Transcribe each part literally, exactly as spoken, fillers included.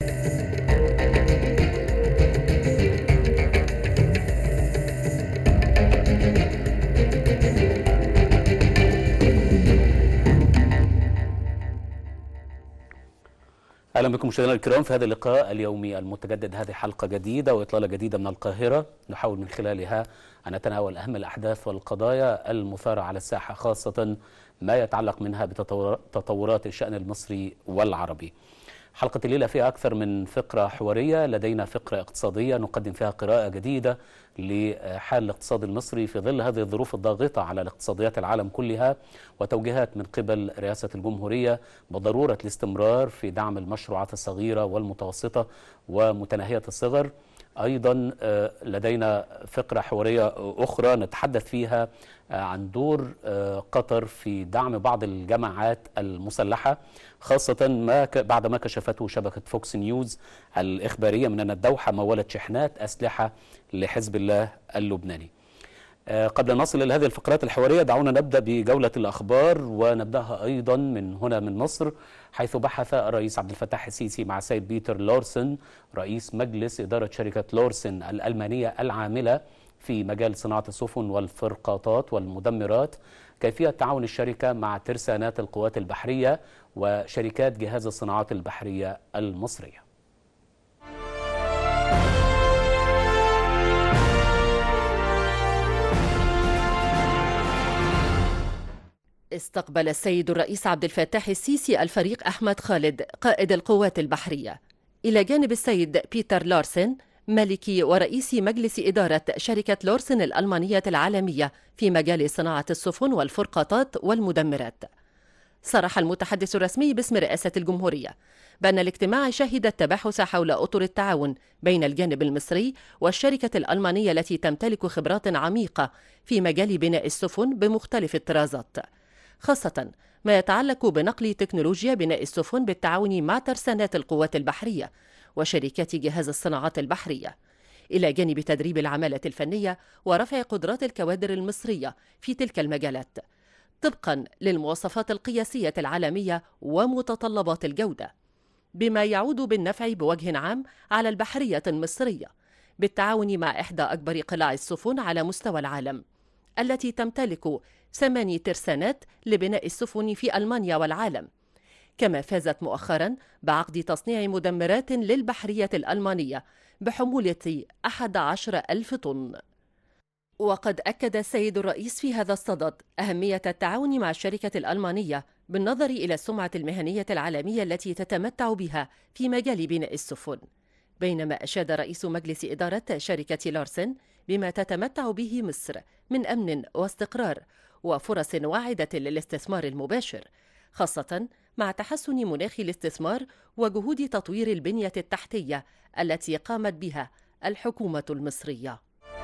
اهلا بكم مشاهدينا الكرام في هذا اللقاء اليومي المتجدد. هذه حلقه جديده واطلاله جديده من القاهره، نحاول من خلالها ان نتناول اهم الاحداث والقضايا المثاره على الساحه، خاصه ما يتعلق منها بتطورات الشان المصري والعربي. حلقة الليلة فيها أكثر من فقرة حوارية. لدينا فقرة اقتصادية نقدم فيها قراءة جديدة لحال الاقتصاد المصري في ظل هذه الظروف الضاغطة على الاقتصاديات العالم كلها، وتوجيهات من قبل رئاسة الجمهورية بضرورة الاستمرار في دعم المشروعات الصغيرة والمتوسطة ومتناهية الصغر. أيضا لدينا فقرة حوارية أخرى نتحدث فيها عن دور قطر في دعم بعض الجماعات المسلحة، خاصة ما بعد ما كشفته شبكة فوكس نيوز الإخبارية من أن الدوحة مولت شحنات أسلحة لحزب الله اللبناني. قبل أن نصل إلى هذه الفقرات الحوارية دعونا نبدأ بجولة الأخبار، ونبدأها أيضا من هنا من مصر، حيث بحث الرئيس عبد الفتاح السيسي مع سيد بيتر لورسن رئيس مجلس إدارة شركة لورسن الألمانية العاملة في مجال صناعة السفن والفرقاطات والمدمرات كيفية تعاون الشركة مع ترسانات القوات البحرية وشركات جهاز الصناعات البحرية المصرية. استقبل السيد الرئيس عبد الفتاح السيسي الفريق أحمد خالد قائد القوات البحرية إلى جانب السيد بيتر لورسن مالكي ورئيس مجلس إدارة شركة لورسن الألمانية العالمية في مجال صناعة السفن والفرقاطات والمدمرات. صرح المتحدث الرسمي باسم رئاسة الجمهورية بأن الاجتماع شهد التباحث حول أطر التعاون بين الجانب المصري والشركة الألمانية التي تمتلك خبرات عميقة في مجال بناء السفن بمختلف الطرازات، خاصة ما يتعلق بنقل تكنولوجيا بناء السفن بالتعاون مع ترسانات القوات البحرية وشركات جهاز الصناعات البحرية، إلى جانب تدريب العمالة الفنية ورفع قدرات الكوادر المصرية في تلك المجالات طبقا للمواصفات القياسية العالمية ومتطلبات الجودة، بما يعود بالنفع بوجه عام على البحرية المصرية بالتعاون مع إحدى أكبر قلاع السفن على مستوى العالم التي تمتلك ثماني ترسانات لبناء السفن في ألمانيا والعالم، كما فازت مؤخرا بعقد تصنيع مدمرات للبحرية الألمانية بحمولة أحد عشر ألف طن. وقد أكد السيد الرئيس في هذا الصدد أهمية التعاون مع الشركة الألمانية بالنظر إلى السمعة المهنية العالمية التي تتمتع بها في مجال بناء السفن، بينما أشاد رئيس مجلس إدارة شركة لورسن بما تتمتع به مصر من أمن واستقرار وفرص واعدة للاستثمار المباشر، خاصة مع تحسن مناخ الاستثمار وجهود تطوير البنية التحتية التي قامت بها الحكومة المصرية.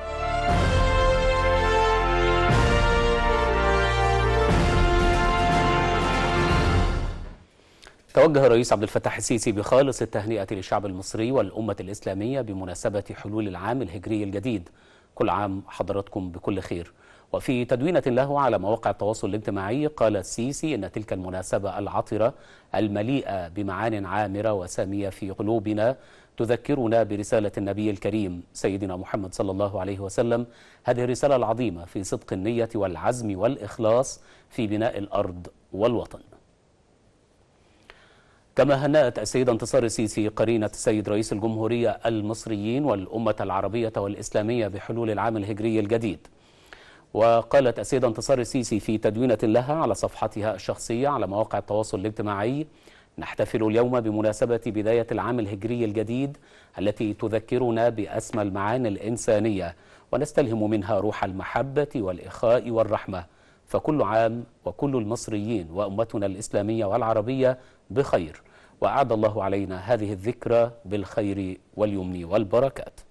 توجه الرئيس عبد الفتاح السيسي بخالص التهنئة للشعب المصري والأمة الإسلامية بمناسبة حلول العام الهجري الجديد. كل عام حضراتكم بكل خير. وفي تدوينة له على مواقع التواصل الاجتماعي قال السيسي إن تلك المناسبة العطرة المليئة بمعان عامرة وسامية في قلوبنا تذكرنا برسالة النبي الكريم سيدنا محمد صلى الله عليه وسلم، هذه الرسالة العظيمة في صدق النية والعزم والإخلاص في بناء الأرض والوطن. كما هنأت السيدة انتصار السيسي قرينة السيد رئيس الجمهورية المصريين والأمة العربية والإسلامية بحلول العام الهجري الجديد. وقالت السيدة انتصار السيسي في تدوينة لها على صفحتها الشخصية على مواقع التواصل الاجتماعي: نحتفل اليوم بمناسبة بداية العام الهجري الجديد التي تذكرنا بأسمى المعاني الإنسانية ونستلهم منها روح المحبة والإخاء والرحمة، فكل عام وكل المصريين وأمتنا الإسلامية والعربية بخير، وأعد الله علينا هذه الذكرى بالخير واليمن والبركات.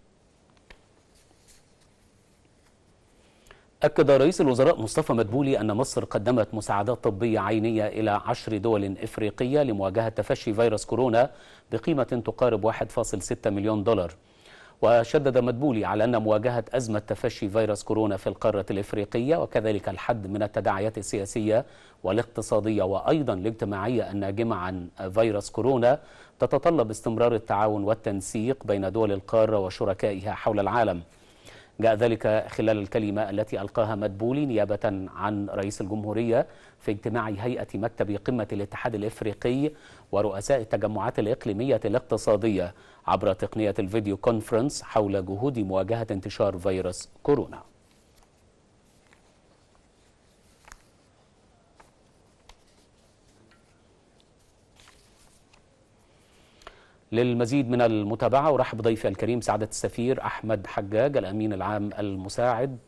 أكد رئيس الوزراء مصطفى مدبولي أن مصر قدمت مساعدات طبية عينية إلى عشر دول إفريقية لمواجهة تفشي فيروس كورونا بقيمة تقارب واحد فاصل ستة مليون دولار. وشدد مدبولي على أن مواجهة أزمة تفشي فيروس كورونا في القارة الإفريقية وكذلك الحد من التداعيات السياسية والاقتصادية وأيضا الاجتماعية الناجمة عن فيروس كورونا تتطلب استمرار التعاون والتنسيق بين دول القارة وشركائها حول العالم. جاء ذلك خلال الكلمة التي ألقاها مدبولي نيابة عن رئيس الجمهورية في اجتماع هيئة مكتب قمة الاتحاد الإفريقي ورؤساء التجمعات الإقليمية الاقتصادية عبر تقنية الفيديو كونفرنس حول جهود مواجهة انتشار فيروس كورونا. للمزيد من المتابعة أرحب بضيفي الكريم سعادة السفير أحمد حجاج الأمين العام المساعد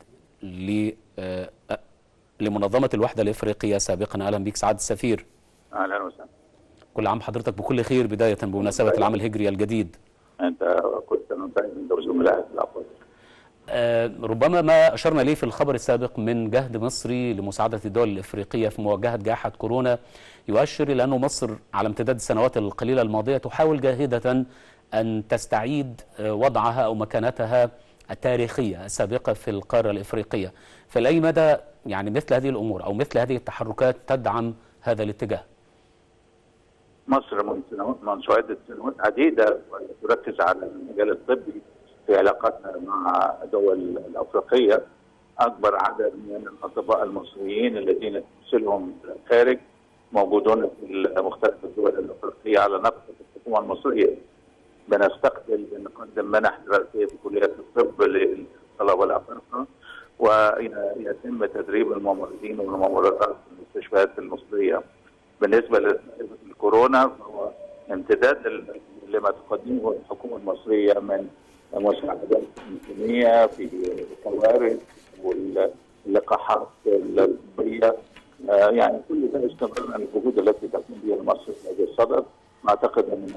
لمنظمة الوحدة الإفريقية سابقا. أهلا بك سعادة السفير. أهلا وسهلا. كل عام حضرتك بكل خير بداية بمناسبة العام الهجري الجديد. أنت كنت سنة من زملائك الأفضل. آه ربما ما أشرنا ليه في الخبر السابق من جهد مصري لمساعدة الدول الإفريقية في مواجهة جائحة كورونا يؤشر إلى أن مصر على امتداد السنوات القليلة الماضية تحاول جاهدة أن تستعيد وضعها أو مكانتها التاريخية السابقة في القارة الإفريقية. فلأي مدى يعني مثل هذه الأمور أو مثل هذه التحركات تدعم هذا الاتجاه؟ مصر من من عدة سنوات عديدة تركز على المجال الطبي في علاقاتنا مع الدول الأفريقية. أكبر عدد من الأطباء المصريين الذين ترسلهم الخارج موجودون في مختلف الدول الأفريقية على نفقة الحكومة المصرية. بنستقبل بنقدم منح دراسية في كليات الطب للطلبة الأفارقة ويتم تدريب الممرضين والممرضات في المستشفيات المصرية. بالنسبة للكورونا فهو امتداد لما تقدمه الحكومة المصرية من مساعدات إنسانية في الكوارث واللقاحات الطبية. يعني كل ده استمرار عن الجهود التي تقوم بها مصر في هذا الصدد. أعتقد أن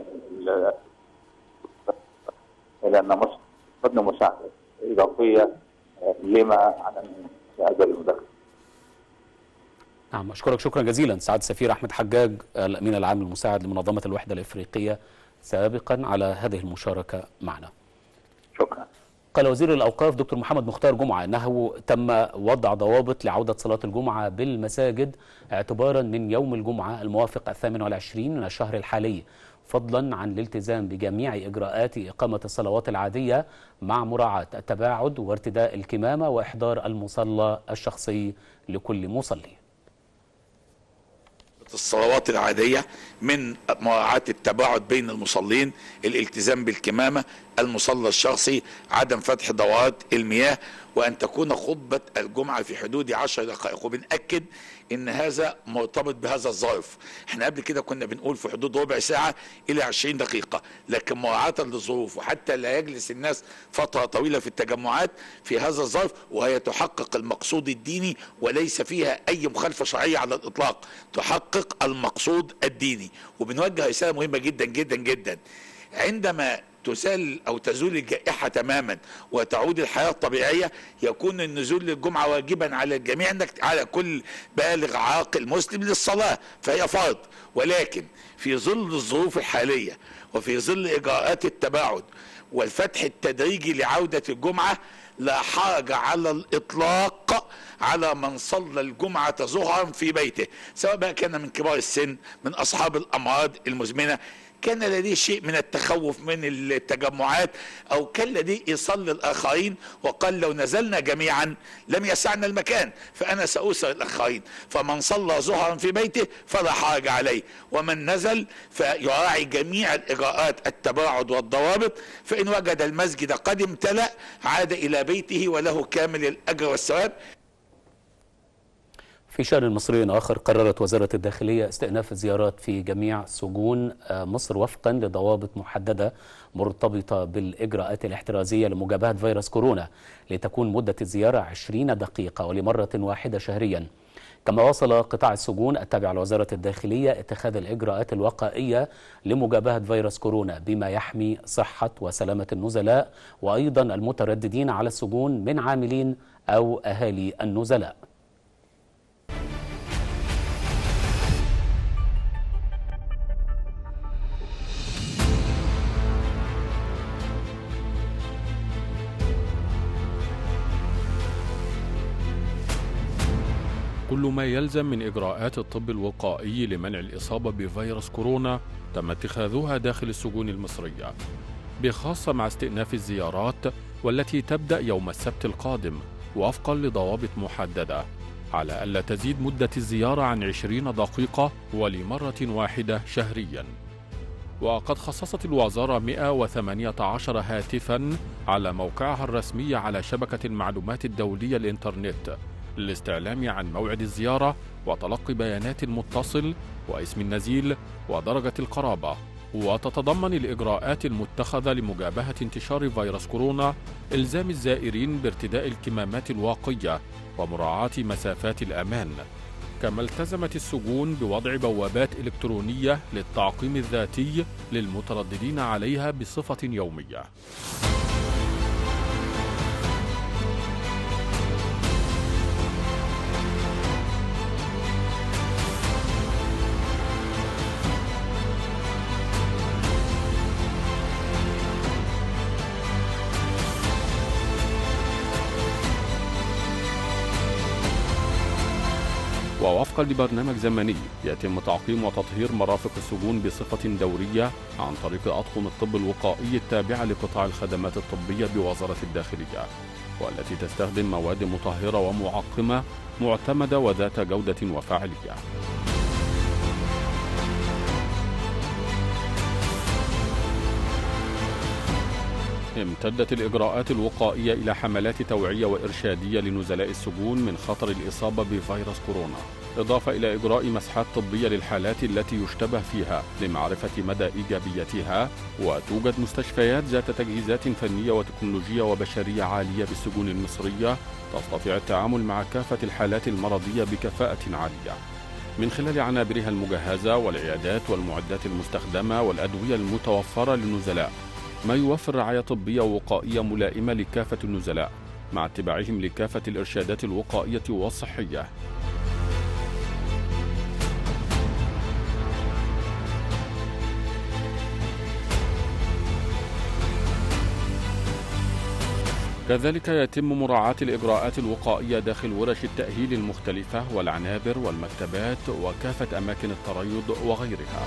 لأن مصر قدم مساعدة إضافية لما على هذا المدخل. نعم أشكرك شكرا جزيلا سعادة السفير أحمد حجاج الأمين العام المساعد لمنظمة الوحدة الإفريقية سابقا على هذه المشاركة معنا. شكرا. قال وزير الأوقاف دكتور محمد مختار جمعة أنه تم وضع ضوابط لعودة صلاة الجمعة بالمساجد اعتبارا من يوم الجمعة الموافق الثامن والعشرين من الشهر الحالي، فضلا عن الالتزام بجميع إجراءات إقامة الصلوات العادية مع مراعاة التباعد وارتداء الكمامة وإحضار المصلى الشخصي لكل مصلي. الصلوات العادية من مراعاة التباعد بين المصلين، الالتزام بالكمامة، المصلى الشخصي، عدم فتح دورات المياه، وأن تكون خطبة الجمعة في حدود عشر دقائق. وبنأكد إن هذا مرتبط بهذا الظرف. احنا قبل كده كنا بنقول في حدود ربع ساعة إلى عشرين دقيقة، لكن مراعاة للظروف وحتى لا يجلس الناس فترة طويلة في التجمعات في هذا الظرف، وهي تحقق المقصود الديني وليس فيها أي مخالفة شرعية على الإطلاق، تحقق المقصود الديني. وبنوجه رسالة مهمة جدا جدا جدا. عندما تزال أو تزول الجائحة تماما وتعود الحياة الطبيعية يكون النزول للجمعة واجبا على الجميع، على كل بالغ عاقل مسلم للصلاة، فهي فرض. ولكن في ظل الظروف الحالية وفي ظل إجراءات التباعد والفتح التدريجي لعودة الجمعة لا حرج على الإطلاق على من صلى الجمعة ظهرا في بيته، سواء بقى كان من كبار السن، من أصحاب الأمراض المزمنة، كان لديه شيء من التخوف من التجمعات، أو كان لديه إيصال للآخرين، وقال لو نزلنا جميعا لم يسعنا المكان فأنا سأوصل الآخرين. فمن صلى ظهرا في بيته فلا حرج عليه، ومن نزل فيراعي جميع الإجراءات التباعد والضوابط، فإن وجد المسجد قد امتلأ عاد إلى بيته وله كامل الأجر والثواب. في شأن مصري آخر، قررت وزارة الداخلية استئناف الزيارات في جميع سجون مصر وفقا لضوابط محددة مرتبطة بالإجراءات الاحترازية لمجابهة فيروس كورونا، لتكون مدة الزيارة عشرين دقيقة ولمرة واحدة شهريا. كما واصل قطاع السجون التابع لوزارة الداخلية اتخاذ الإجراءات الوقائية لمجابهة فيروس كورونا بما يحمي صحة وسلامة النزلاء وأيضا المترددين على السجون من عاملين أو أهالي النزلاء. كل ما يلزم من إجراءات الطب الوقائي لمنع الإصابة بفيروس كورونا تم اتخاذها داخل السجون المصرية، بخاصة مع استئناف الزيارات والتي تبدأ يوم السبت القادم وفقا لضوابط محددة، على ألا تزيد مدة الزيارة عن عشرين دقيقة ولمرة واحدة شهرياً. وقد خصصت الوزارة مئة وثمانية عشر هاتفاً على موقعها الرسمي على شبكة المعلومات الدولية الإنترنت للاستعلام عن موعد الزيارة وتلقي بيانات المتصل واسم النزيل ودرجة القرابة. وتتضمن الإجراءات المتخذة لمجابهة انتشار فيروس كورونا إلزام الزائرين بارتداء الكمامات الواقية ومراعاة مسافات الأمان. كما التزمت السجون بوضع بوابات إلكترونية للتعقيم الذاتي للمترددين عليها بصفة يومية. ووفقا لبرنامج زمني يتم تعقيم وتطهير مرافق السجون بصفة دورية عن طريق أطقم الطب الوقائي التابعة لقطاع الخدمات الطبية بوزارة الداخلية، والتي تستخدم مواد مطهرة ومعقمة معتمدة وذات جودة وفاعلية. امتدت الإجراءات الوقائية إلى حملات توعية وإرشادية لنزلاء السجون من خطر الإصابة بفيروس كورونا، إضافة إلى إجراء مسحات طبية للحالات التي يشتبه فيها لمعرفة مدى إيجابيتها. وتوجد مستشفيات ذات تجهيزات فنية وتكنولوجية وبشرية عالية بالسجون المصرية تستطيع التعامل مع كافة الحالات المرضية بكفاءة عالية من خلال عنابرها المجهزة والعيادات والمعدات المستخدمة والأدوية المتوفرة للنزلاء، ما يوفر رعاية طبية ووقائية ملائمة لكافة النزلاء مع اتباعهم لكافة الإرشادات الوقائية والصحية. كذلك يتم مراعاة الإجراءات الوقائية داخل ورش التأهيل المختلفة والعنابر والمكتبات وكافة أماكن التريض وغيرها.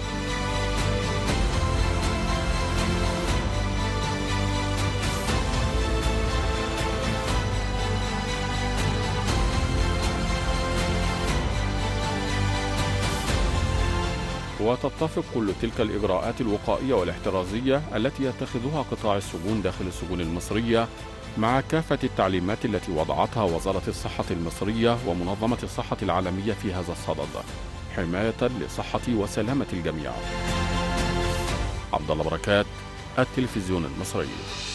وتتفق كل تلك الإجراءات الوقائية والاحترازية التي يتخذها قطاع السجون داخل السجون المصرية مع كافة التعليمات التي وضعتها وزارة الصحة المصرية ومنظمة الصحة العالمية في هذا الصدد، حماية لصحة وسلامة الجميع. عبد الله بركات، التلفزيون المصري.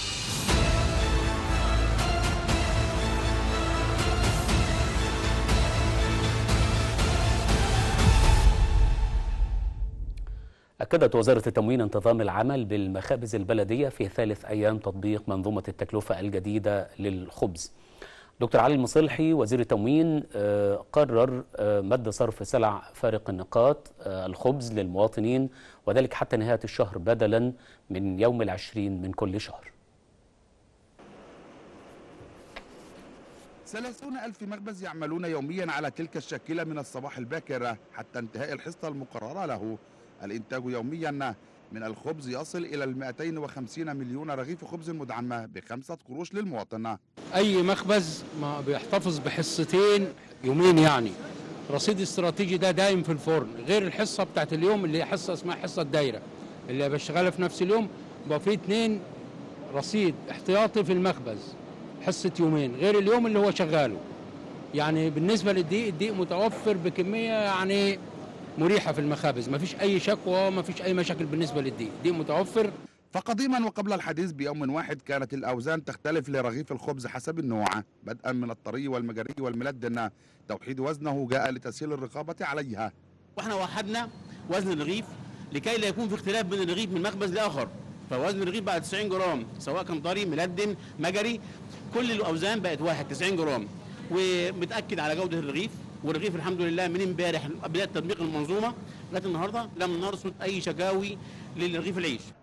أكدت وزارة التموين انتظام العمل بالمخابز البلدية في ثالث أيام تطبيق منظومة التكلفة الجديدة للخبز. دكتور علي المصلحي وزير التموين قرر مد صرف سلع فارق النقاط الخبز للمواطنين، وذلك حتى نهاية الشهر بدلا من يوم العشرين من كل شهر. ثلاثون ألف مخبز يعملون يوميا على تلك الشاكلة من الصباح الباكر حتى انتهاء الحصة المقررة له. الإنتاج يوميا من الخبز يصل إلى مئتين وخمسين مليون رغيف خبز مدعمة بخمسة قروش للمواطن. أي مخبز ما بيحتفظ بحصتين يومين، يعني رصيد استراتيجي ده دايم في الفرن، غير الحصة بتاعت اليوم اللي هي حصة اسمها حصة دايرة اللي بشتغلها في نفس اليوم، بقى في اتنين رصيد احتياطي في المخبز حصة يومين غير اليوم اللي هو شغاله. يعني بالنسبة للدقيق، الدقيق متوفر بكمية يعني مريحة في المخابز، ما فيش أي شكوى، ما فيش أي مشاكل بالنسبة للدقيق، دقيق متوفر. فقديما وقبل الحديث بيوم واحد كانت الأوزان تختلف لرغيف الخبز حسب النوع، بدءا من الطري والمجري والملدن. توحيد وزنه جاء لتسهيل الرقابة عليها. واحنا وحدنا وزن الرغيف لكي لا يكون في اختلاف بين الرغيف من مخبز لآخر، فوزن الرغيف بقى تسعين جرام سواء كان طري ملدن مجري، كل الأوزان بقت واحد تسعين جرام، ومتأكد على جودة الرغيف. والرغيف الحمد لله من امبارح بدايه تطبيق المنظومه لغايه النهارده لم نرصد اي شكاوي للرغيف العيش.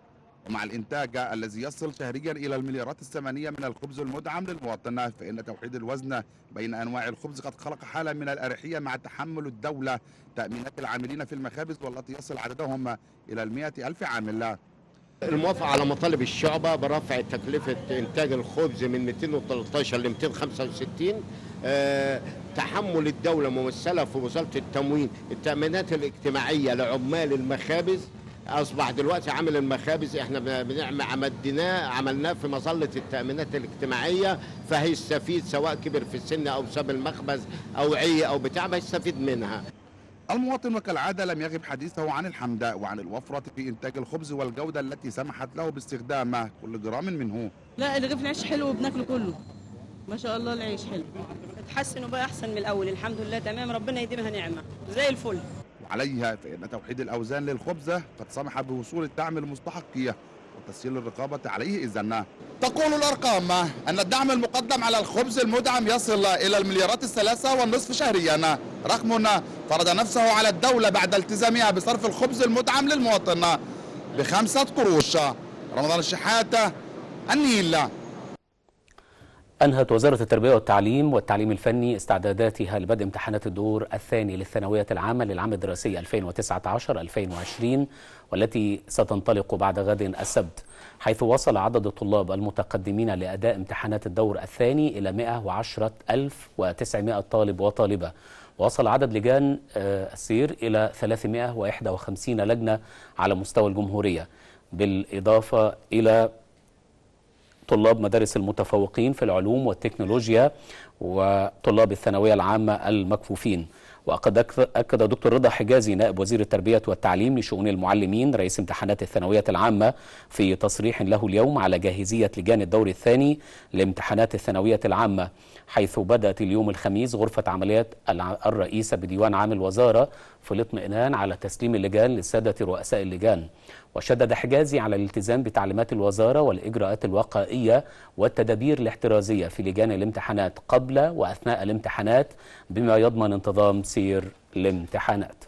ومع الإنتاج الذي يصل شهريا إلى المليارات الثمانية من الخبز المدعم للمواطن، فإن توحيد الوزن بين أنواع الخبز قد خلق حالة من الأريحية مع تحمل الدولة تأمينات العاملين في المخابز والتي يصل عددهم إلى المئة ألف عامل. الموافقة على مطالب الشعبة برفع تكلفة إنتاج الخبز من مئتين وثلاثة عشر ل مئتين وخمسة وستين. أه تحمل الدولة ممثلة في وزارة التموين التأمينات الاجتماعية لعمال المخابز. أصبح دلوقتي عامل المخابز احنا بنعمل عملناه عملناه في مظلة التأمينات الاجتماعية، فهيستفيد سواء كبر في السن أو ساب المخبز أو عي أو بتاع هيستفيد منها. المواطن وكالعادة لم يغب حديثه عن الحمد وعن الوفرة في إنتاج الخبز والجودة التي سمحت له باستخدام كل جرام منه. لا رغيف العيش حلو وبناكله كله ما شاء الله، العيش حلو اتحسن وبقى أحسن من الأول الحمد لله تمام، ربنا يديمها نعمة زي الفل. وعليها فإن توحيد الأوزان للخبز قد سمح بوصول الدعم المستحقية وتسهيل الرقابة عليه إذن. تقول الأرقام أن الدعم المقدم على الخبز المدعم يصل إلى المليارات الثلاثة والنصف شهريا، رقم فرض نفسه على الدولة بعد التزامها بصرف الخبز المدعم للمواطن بخمسة قروش. رمضان الشحات، النيل. أنهت وزارة التربية والتعليم والتعليم الفني استعداداتها لبدء امتحانات الدور الثاني للثانوية العامة للعام الدراسي ألفين وتسعة عشر ألفين وعشرين والتي ستنطلق بعد غد السبت، حيث وصل عدد الطلاب المتقدمين لأداء امتحانات الدور الثاني إلى مئة وعشرة ألف وتسعمئة طالب وطالبة. وصل عدد لجان السير إلى ثلاثمئة وواحد وخمسين لجنة على مستوى الجمهورية، بالإضافة إلى طلاب مدارس المتفوقين في العلوم والتكنولوجيا وطلاب الثانوية العامة المكفوفين. وقد أكد دكتور رضا حجازي نائب وزير التربية والتعليم لشؤون المعلمين رئيس امتحانات الثانوية العامة في تصريح له اليوم على جاهزية لجان الدور الثاني لامتحانات الثانوية العامة، حيث بدأت اليوم الخميس غرفة عمليات الرئيسة بديوان عام الوزارة في الاطمئنان على تسليم اللجان للسادة رؤساء اللجان. وشدد حجازي على الالتزام بتعليمات الوزارة والإجراءات الوقائية والتدابير الاحترازية في لجان الامتحانات قبل وأثناء الامتحانات بما يضمن انتظام سير الامتحانات.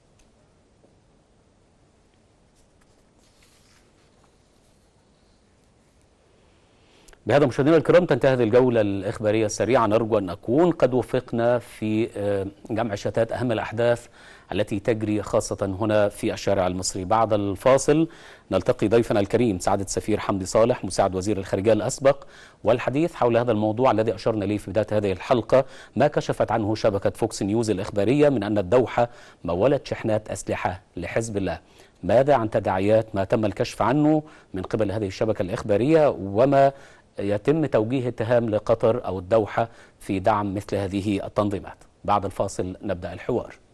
بهذا مشاهدينا الكرام تنتهي هذه الجولة الإخبارية السريعة. نرجو أن نكون قد وفقنا في جمع شتات أهم الأحداث التي تجري خاصة هنا في الشارع المصري. بعد الفاصل نلتقي ضيفنا الكريم سعادة السفير حمدي صالح مساعد وزير الخارجية الأسبق، والحديث حول هذا الموضوع الذي أشرنا إليه في بداية هذه الحلقة، ما كشفت عنه شبكة فوكس نيوز الإخبارية من أن الدوحة مولت شحنات أسلحة لحزب الله. ماذا عن تداعيات ما تم الكشف عنه من قبل هذه الشبكة الإخبارية، وما يتم توجيه اتهام لقطر أو الدوحة في دعم مثل هذه التنظيمات؟ بعد الفاصل نبدأ الحوار.